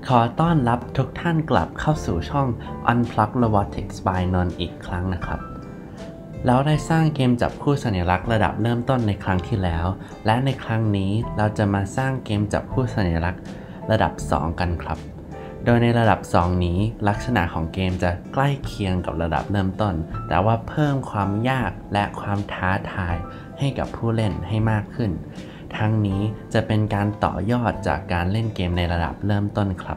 ขอต้อนรับทุกท่านกลับเข้าสู่ช่อง Unplug Robotics by นนท์อีกครั้งนะครับเราได้สร้างเกมจับคู่สัญลักษณ์ระดับเริ่มต้นในครั้งที่แล้วและในครั้งนี้เราจะมาสร้างเกมจับคู่สัญลักษณ์ระดับ 2 กันครับโดยในระดับ 2 นี้ลักษณะของเกมจะใกล้เคียงกับระดับเริ่มต้นแต่ว่าเพิ่มความยากและความท้าทายให้กับผู้เล่นให้มากขึ้นทั้งนี้จะเป็นการต่อยอดจากการเล่นเกมในระดับเริ่มต้นครับ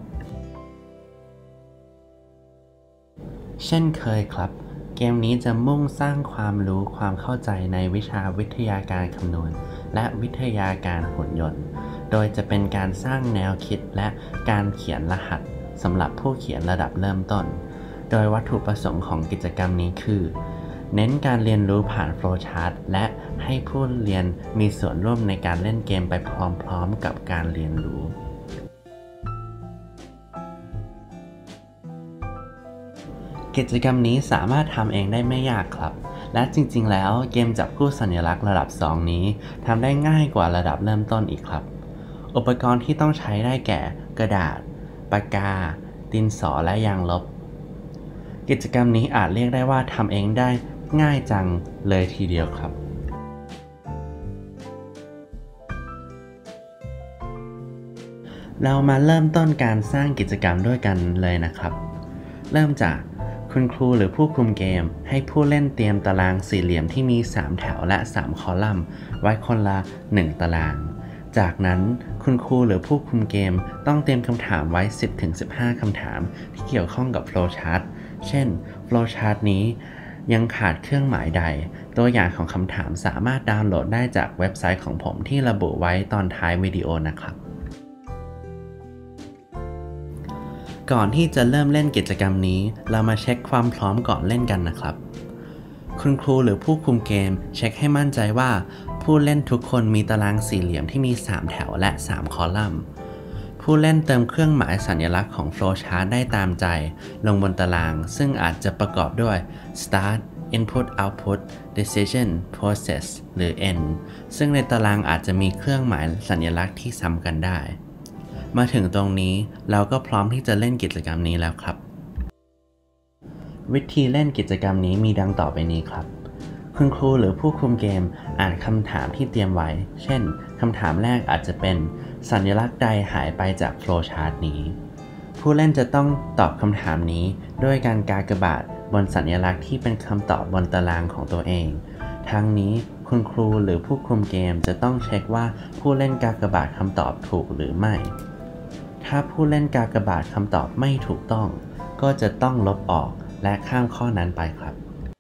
เช่นเคยครับเกมนี้จะมุ่งสร้างความรู้ความเข้าใจในวิชาวิทยาการคำนวณและวิทยาการหุ่นยนต์โดยจะเป็นการสร้างแนวคิดและการเขียนรหัสสำหรับผู้เขียนระดับเริ่มต้นโดยวัตถุประสงค์ของกิจกรรมนี้คือเน้นการเรียนรู้ผ่านโฟลว์ชาร์ตและให้ผู้เรียนมีส่วนร่วมในการเล่นเกมไปพร้อมๆกับการเรียนรู้กิจกรรมนี้สามารถทำเองได้ไม่ยากครับและจริงๆแล้วเกมจับคู่สัญลักษณ์ระดับ 2 นี้ทำได้ง่ายกว่าระดับเริ่มต้นอีกครับอุปกรณ์ที่ต้องใช้ได้แก่กระดาษปากกาดินสอและยางลบกิจกรรมนี้อาจเรียกได้ว่าทำเองได้ง่ายจังเลยทีเดียวครับเรามาเริ่มต้นการสร้างกิจกรรมด้วยกันเลยนะครับเริ่มจากคุณครูหรือผู้คุมเกมให้ผู้เล่นเตรียมตารางสี่เหลี่ยมที่มี3แถวและ3คอลัมน์ไว้คนละ1ตารางจากนั้นคุณครูหรือผู้คุมเกมต้องเตรียมคำถามไว้ 10-15 คำถามที่เกี่ยวข้องกับ flowchart เช่น flowchart นี้ยังขาดเครื่องหมายใดตัวอย่างของคำถามสามารถดาวน์โหลดได้จากเว็บไซต์ของผมที่ระบุไว้ตอนท้ายวิดีโอนะครับก่อนที่จะเริ่มเล่นกิจกรรมนี้เรามาเช็คความพร้อมก่อนเล่นกันนะครับคุณครูหรือผู้คุมเกมเช็คให้มั่นใจว่าผู้เล่นทุกคนมีตารางสี่เหลี่ยมที่มี3แถวและ3คอลัมน์ผู้เล่นเติมเครื่องหมายสัญลักษณ์ของ flowchart ได้ตามใจลงบนตารางซึ่งอาจจะประกอบด้วย start input output decision process หรือ end ซึ่งในตารางอาจจะมีเครื่องหมายสัญลักษณ์ที่ซ้ำกันได้มาถึงตรงนี้เราก็พร้อมที่จะเล่นกิจกรรมนี้แล้วครับวิธีเล่นกิจกรรมนี้มีดังต่อไปนี้ครับคุณครูหรือผู้คุมเกมอ่านคำถามที่เตรียมไว้เช่นคำถามแรกอาจจะเป็นสัญลักษณ์ใดหายไปจากโฟลว์ชาร์ตนี้ผู้เล่นจะต้องตอบคำถามนี้ด้วยการกากบาทบนสัญลักษณ์ที่เป็นคำตอบบนตารางของตัวเองทั้งนี้คุณครูหรือผู้คุมเกมจะต้องเช็คว่าผู้เล่นกากบาทคำตอบถูกหรือไม่ถ้าผู้เล่นกากบาทคำตอบไม่ถูกต้องก็จะต้องลบออกและข้ามข้อนั้นไปครับ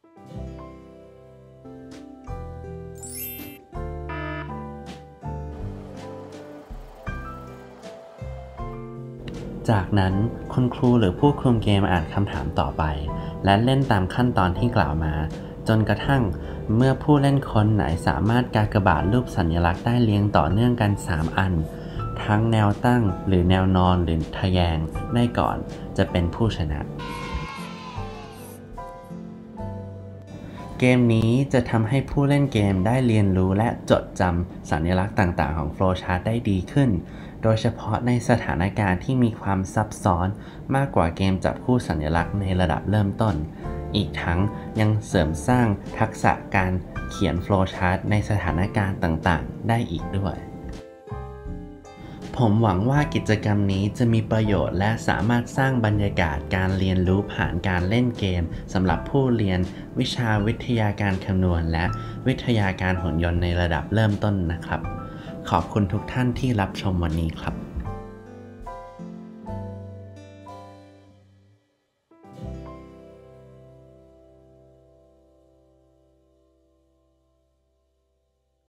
จากนั้นคุณครูหรือผู้คุมเกมอ่านคำถามต่อไปและเล่นตามขั้นตอนที่กล่าวมาจนกระทั่งเมื่อผู้เล่นคนไหนสามารถกากบาทรูปสัญลักษณ์ได้เรียงต่อเนื่องกัน3อันทั้งแนวตั้งหรือแนวนอนหรือทะแยงได้ก่อนจะเป็นผู้ชนะเกมนี้จะทำให้ผู้เล่นเกมได้เรียนรู้และจดจำสัญลักษณ์ต่างๆของโฟลว์ชาร์ตได้ดีขึ้นโดยเฉพาะในสถานการณ์ที่มีความซับซ้อนมากกว่าเกมจับคู่สัญลักษณ์ในระดับเริ่มต้นอีกทั้งยังเสริมสร้างทักษะการเขียนโฟลว์ชาร์ตในสถานการณ์ต่างๆได้อีกด้วยผมหวังว่ากิจกรรมนี้จะมีประโยชน์และสามารถสร้างบรรยากาศการเรียนรู้ผ่านการเล่นเกมสำหรับผู้เรียนวิชาวิทยาการคำนวณและวิทยาการหุ่นยนต์ในระดับเริ่มต้นนะครับขอบคุณทุกท่านที่รับชมวันนี้ครับ